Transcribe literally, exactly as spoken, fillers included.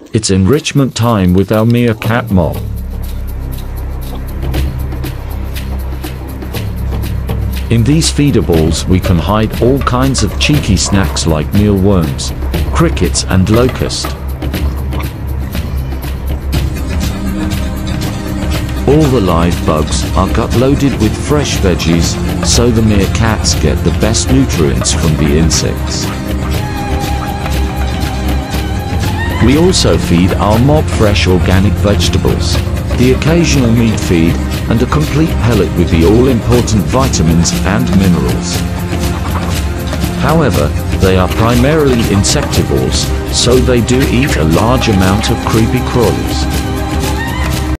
It's enrichment time with our meerkat mob. In these feeder balls we can hide all kinds of cheeky snacks like mealworms, crickets and locust. All the live bugs are gut-loaded with fresh veggies, so the meerkats get the best nutrients from the insects. We also feed our mob fresh organic vegetables, the occasional meat feed, and a complete pellet with the all-important vitamins and minerals. However, they are primarily insectivores, so they do eat a large amount of creepy crawlies.